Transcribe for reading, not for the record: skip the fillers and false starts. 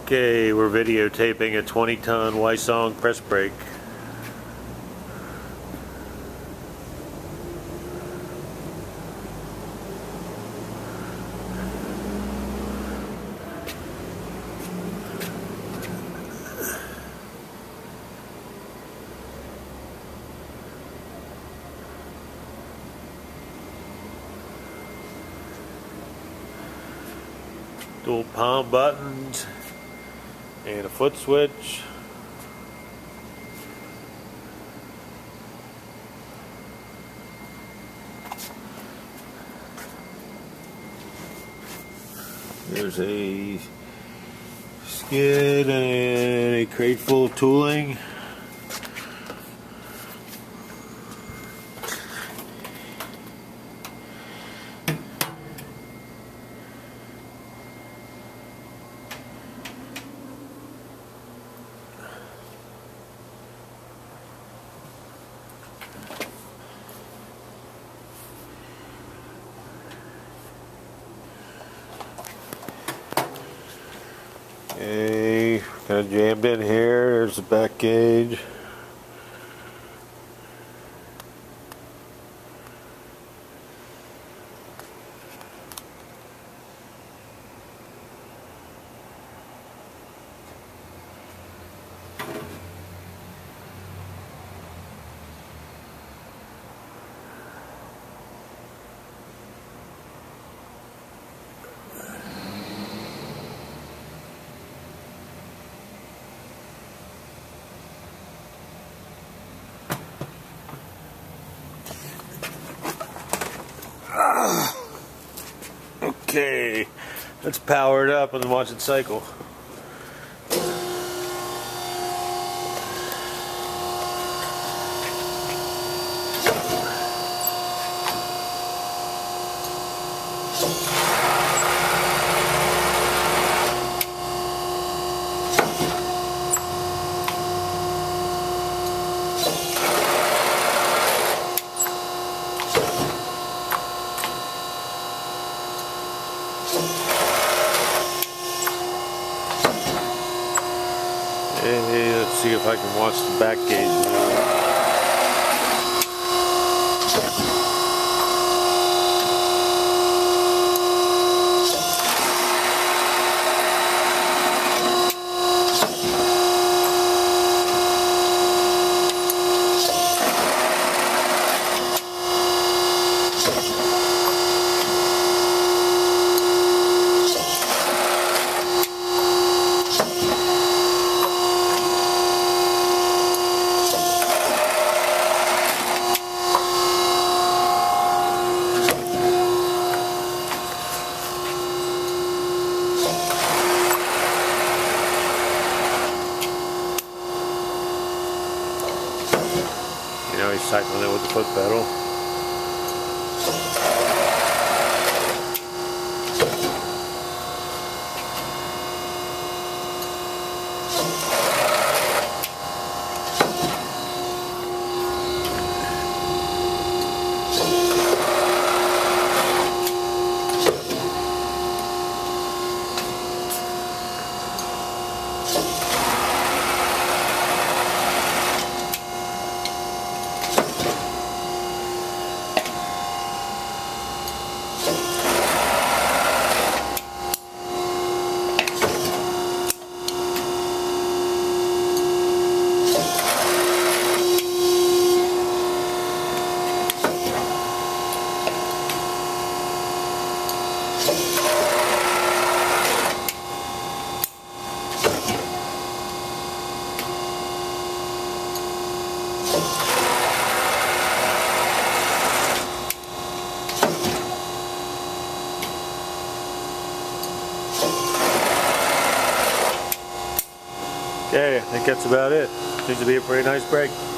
Okay, we're videotaping a 20-ton Wysong press brake. Dual palm buttons and a foot switch. There's a skid and a crate full of tooling. Okay, kind of jammed in here. There's the back gauge. Okay, let's power it up and watch it cycle. Hey, let's see if I can watch the back gauge now. Now he's cycling it with the foot pedal. Okay, I think that's about it. Seems to be a pretty nice brake.